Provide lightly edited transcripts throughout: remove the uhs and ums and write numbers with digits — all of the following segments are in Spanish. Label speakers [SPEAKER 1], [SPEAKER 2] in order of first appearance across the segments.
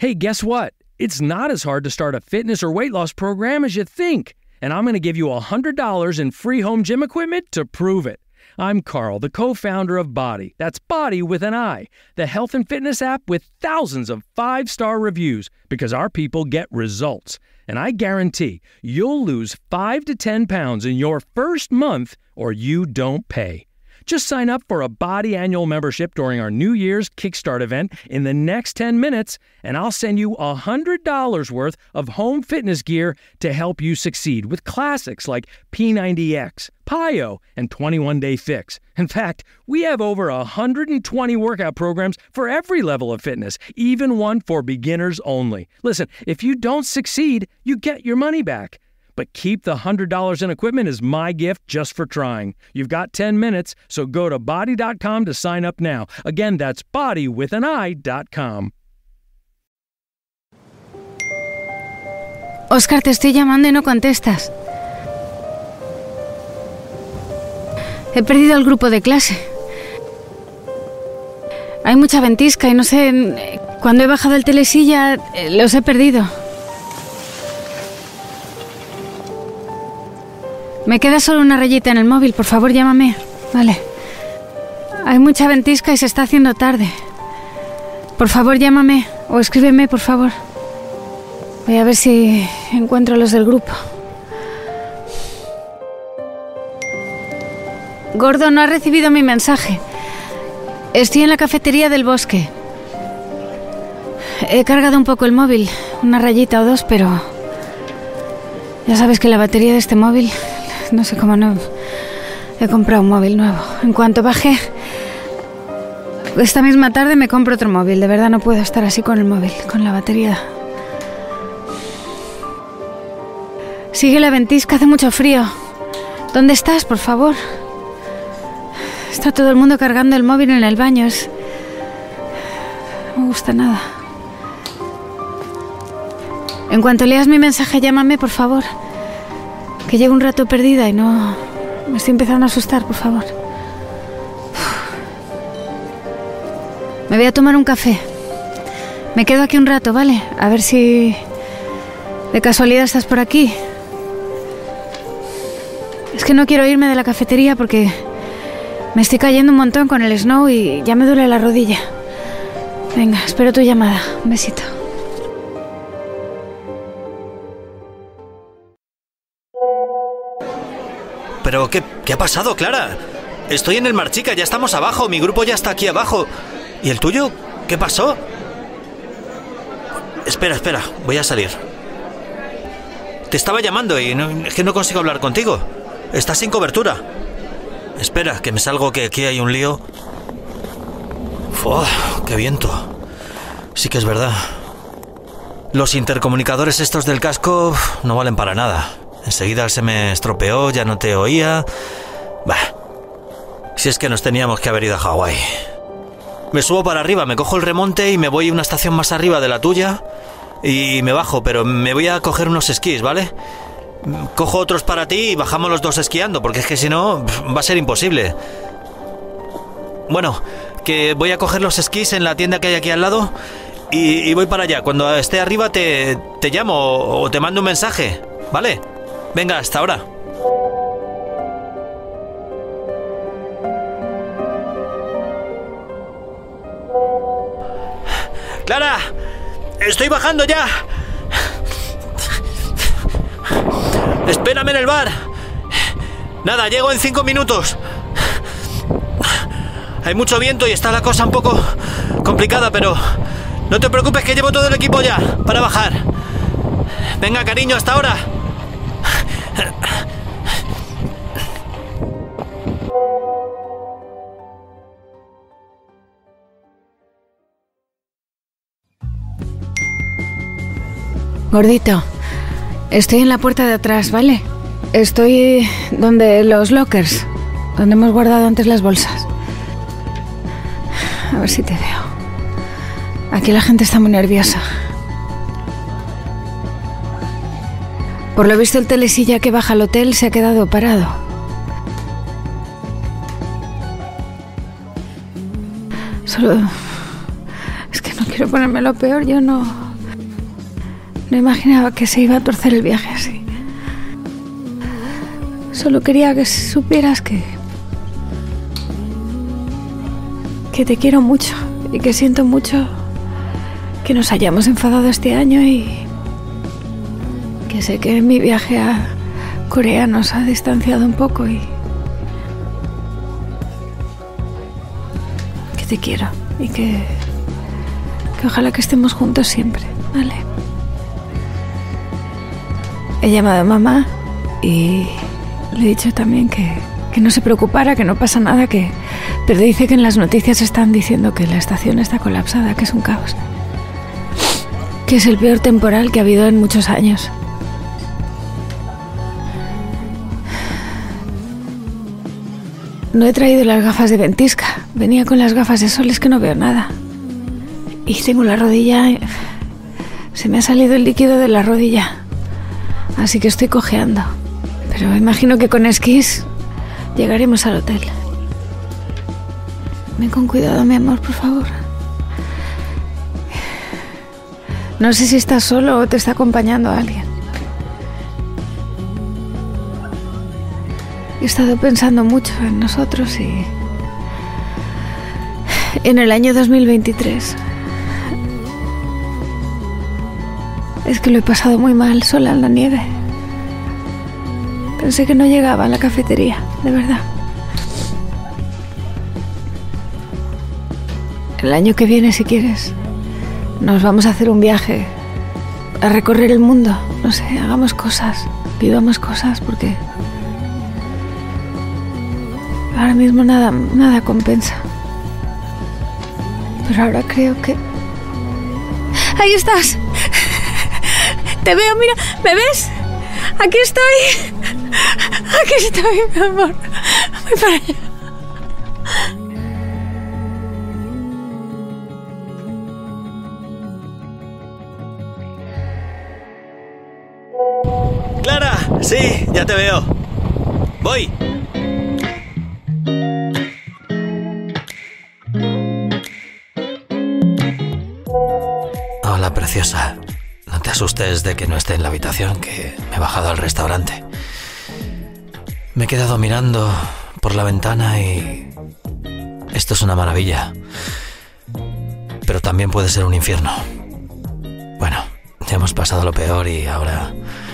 [SPEAKER 1] Hey, guess what? It's not as hard to start a fitness or weight loss program as you think. And I'm going to give you $100 in free home gym equipment to prove it. I'm Carl, the co-founder of Body. That's Body with an I, the health and fitness app with thousands of 5-star reviews, because our people get results. And I guarantee you'll lose 5 to 10 pounds in your first month or you don't pay. Just sign up for a Body annual membership during our New Year's Kickstart event in the next 10 minutes, and I'll send you $100 worth of home fitness gear to help you succeed with classics like P90X, PiYo, and 21 Day Fix. In fact, we have over 120 workout programs for every level of fitness, even one for beginners only. Listen, if you don't succeed, you get your money back. But keep the $100 in equipment as my gift just for trying. You've got 10 minutes, so go to body.com to sign up now. Again, that's bodywithanI.com.
[SPEAKER 2] Oscar, te estoy llamando y no contestas. He perdido el grupo de clase. Hay mucha ventisca y no sé... Cuando he bajado el telesilla, los he perdido. Me queda solo una rayita en el móvil, por favor, llámame. Vale. Hay mucha ventisca y se está haciendo tarde. Por favor, llámame o escríbeme, por favor. Voy a ver si encuentro a los del grupo. Gordo, no has recibido mi mensaje. Estoy en la cafetería del bosque. He cargado un poco el móvil, una rayita o dos, pero... Ya sabes que la batería de este móvil... No sé cómo no... He comprado un móvil nuevo. En cuanto baje... Esta misma tarde me compro otro móvil. De verdad no puedo estar así con el móvil, con la batería. Sigue la ventisca, hace mucho frío. ¿Dónde estás, por favor? Está todo el mundo cargando el móvil en el baño. No me gusta nada. En cuanto leas mi mensaje, llámame, por favor. Que llevo un rato perdida y no... Me estoy empezando a asustar, por favor. Me voy a tomar un café. Me quedo aquí un rato, ¿vale? A ver si... De casualidad estás por aquí. Es que no quiero irme de la cafetería porque... Me estoy cayendo un montón con el snow y ya me duele la rodilla. Venga, espero tu llamada. Un besito.
[SPEAKER 3] ¿Pero qué ha pasado, Clara? Estoy en el Marchica, ya estamos abajo, mi grupo ya está aquí abajo. ¿Y el tuyo? ¿Qué pasó? Espera, voy a salir. Te estaba llamando y es que no consigo hablar contigo. Estás sin cobertura. Espera, que me salgo, que aquí hay un lío. ¡Oh, qué viento! Sí que es verdad. Los intercomunicadores estos del casco no valen para nada. Enseguida se me estropeó, ya no te oía... Bah, si es que nos teníamos que haber ido a Hawái. Me subo para arriba, me cojo el remonte y me voy a una estación más arriba de la tuya y me bajo, pero me voy a coger unos esquís, ¿vale? Cojo otros para ti y bajamos los dos esquiando, porque es que si no va a ser imposible. Bueno, que voy a coger los esquís en la tienda que hay aquí al lado y voy para allá. Cuando esté arriba te llamo o te mando un mensaje, ¿vale? Venga, hasta ahora. ¡Clara! ¡Estoy bajando ya! Espérame en el bar. Nada, llego en 5 minutos. Hay mucho viento y está la cosa un poco complicada, pero no te preocupes que llevo todo el equipo ya para bajar. Venga, cariño, hasta ahora.
[SPEAKER 2] Gordito, estoy en la puerta de atrás, ¿vale? Estoy donde los lockers, donde hemos guardado antes las bolsas. A ver si te veo. Aquí la gente está muy nerviosa. Por lo visto el telesilla que baja al hotel se ha quedado parado. Solo... Es que no quiero ponerme lo peor, yo no No imaginaba que se iba a torcer el viaje así. Solo quería que supieras que te quiero mucho y que siento mucho que nos hayamos enfadado este año y que sé que mi viaje a Corea nos ha distanciado un poco y que te quiero y que ojalá que estemos juntos siempre, ¿vale? He llamado a mamá y le he dicho también que no se preocupara, que no pasa nada, pero dice que en las noticias están diciendo que la estación está colapsada, que es un caos, que es el peor temporal que ha habido en muchos años. No he traído las gafas de ventisca, venía con las gafas de sol, es que no veo nada. Y tengo la rodilla... Se me ha salido el líquido de la rodilla, así que estoy cojeando. Pero imagino que con esquís llegaremos al hotel. Ven con cuidado, mi amor, por favor. No sé si estás solo o te está acompañando alguien. He estado pensando mucho en nosotros y... En el año 2023... Es que lo he pasado muy mal sola en la nieve. Pensé que no llegaba a la cafetería, de verdad. El año que viene, si quieres, nos vamos a hacer un viaje a recorrer el mundo. No sé, hagamos cosas, vivamos cosas, porque ahora mismo nada compensa. Pero ahora creo que... ¡Ahí estás! Te veo, mira, ¿me ves? Aquí estoy. Aquí estoy, mi amor. Voy para allá.
[SPEAKER 3] ¡Clara! Sí, ya te veo. Voy. Hola, preciosa. No te asustes de que no esté en la habitación, que me he bajado al restaurante. Me he quedado mirando por la ventana y... Esto es una maravilla. Pero también puede ser un infierno. Bueno, ya hemos pasado lo peor y ahora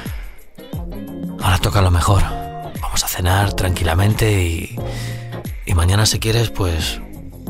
[SPEAKER 3] toca lo mejor. Vamos a cenar tranquilamente y mañana, si quieres, pues...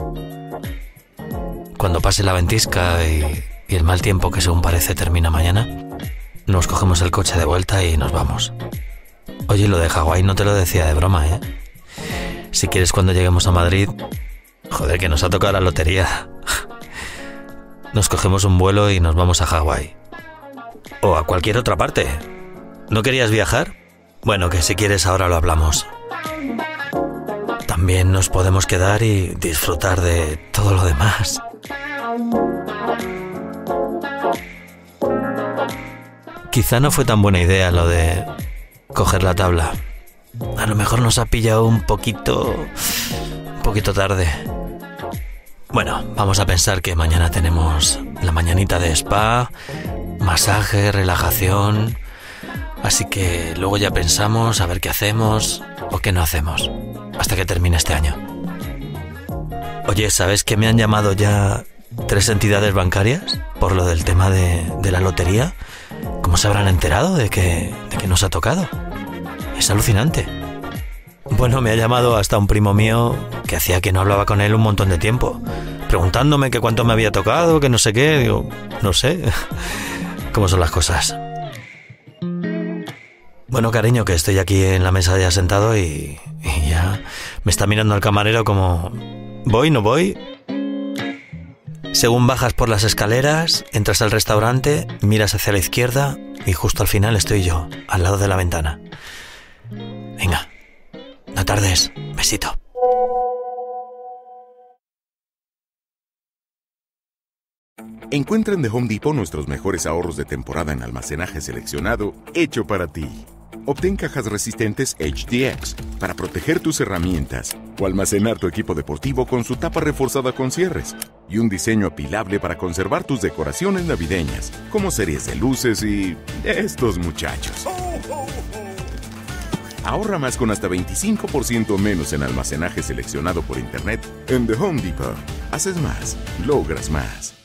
[SPEAKER 3] Cuando pase la ventisca y el mal tiempo que según parece termina mañana, nos cogemos el coche de vuelta y nos vamos. Oye, lo de Hawái no te lo decía de broma, ¿eh? Si quieres, cuando lleguemos a Madrid... Joder, que nos ha tocado la lotería. Nos cogemos un vuelo y nos vamos a Hawái. O a cualquier otra parte. ¿No querías viajar? Bueno, que si quieres ahora lo hablamos. También nos podemos quedar y disfrutar de todo lo demás. Quizá no fue tan buena idea lo de coger la tabla. A lo mejor nos ha pillado un poquito tarde. Bueno, vamos a pensar que mañana tenemos la mañanita de spa, masaje, relajación. Así que luego ya pensamos a ver qué hacemos o qué no hacemos hasta que termine este año. Oye, ¿sabes que me han llamado ya 3 entidades bancarias por lo del tema de la lotería? ¿Cómo se habrán enterado de que nos ha tocado? Es alucinante. Bueno, me ha llamado hasta un primo mío que hacía que no hablaba con él un montón de tiempo, preguntándome que cuánto me había tocado, que no sé qué. Digo, no sé cómo son las cosas. Bueno, cariño, que estoy aquí en la mesa ya sentado y ya me está mirando el camarero como... ¿Voy, no voy? Según bajas por las escaleras, entras al restaurante, miras hacia la izquierda y justo al final estoy yo, al lado de la ventana. Venga, no tardes. Besito.
[SPEAKER 4] Encuentra en The Home Depot nuestros mejores ahorros de temporada en almacenaje seleccionado, hecho para ti. Obtén cajas resistentes HDX para proteger tus herramientas o almacenar tu equipo deportivo con su tapa reforzada con cierres y un diseño apilable para conservar tus decoraciones navideñas, como series de luces y estos muchachos. Ahorra más con hasta 25% menos en almacenaje seleccionado por Internet en The Home Depot. Haces más, logras más.